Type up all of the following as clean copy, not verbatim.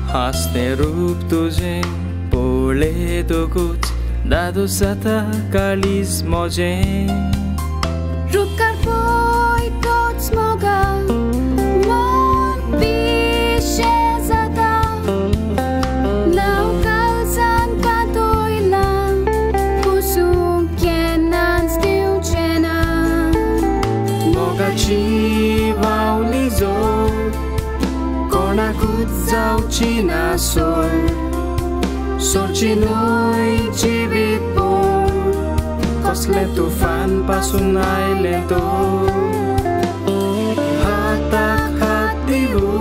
हाँस्ने रूप तुझे बोलेतो कुछ दादो साता कालिस मजे Rukar poi tots moga mon pishe zata Lau kalsan katoila Kusung kenan stiu chena Moga chi vauli zor Kona kutzau china sol Sorchinoi chivit por Kosle tufan pasunay lento Hatak hatilu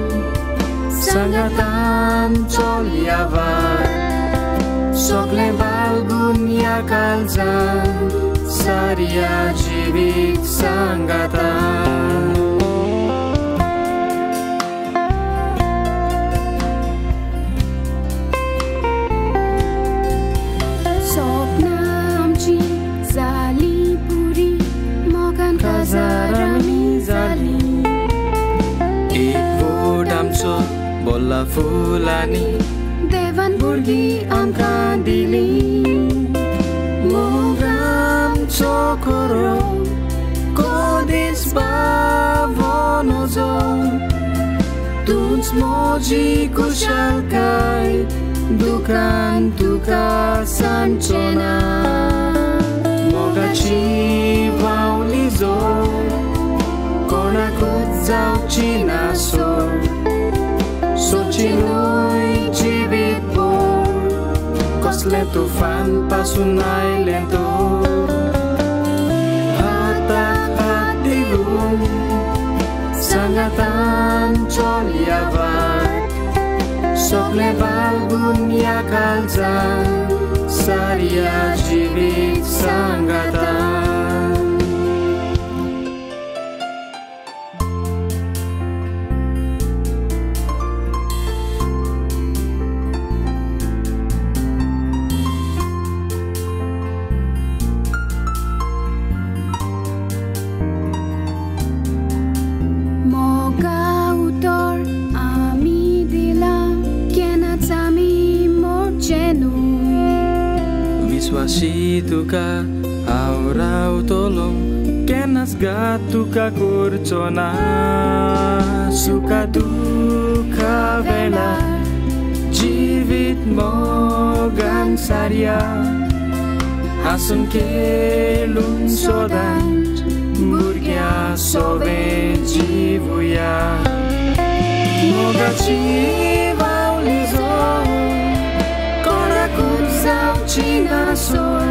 Sangatan choliavar Sogle balgun yakalzan Saria jivit sangatan Bola fulani Devan burgi angkan dili Mogam chokoro Kodis bavonozo Tuns moji kushalkai Dukan tuka sanchena Mogachi vaulizo Kona kutzau china sol Sorchinoi chivit por Kosle tufan pasunay lento Hatak hatilum Sangatan choliavar Sogle balgun yakalzan Saria jivit sangatan Situka aurau tolong kenas gatuka kurcona suka duka vela jivit mogan saria asun kelun sodan burgia sove jivuya moga jiva ulizo China sol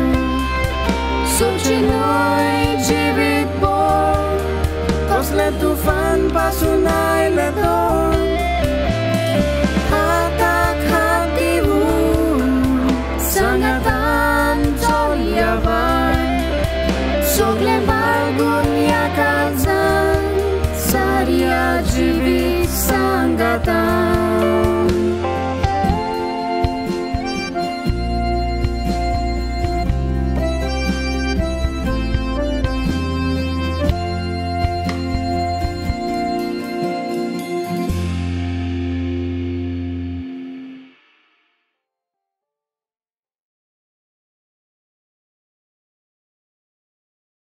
Sorchinoi jivit por Kosle tufan pasunay leto Hatak hativu Sangatan choliavar Sogle balgun yakalzan Saria jivit sangatan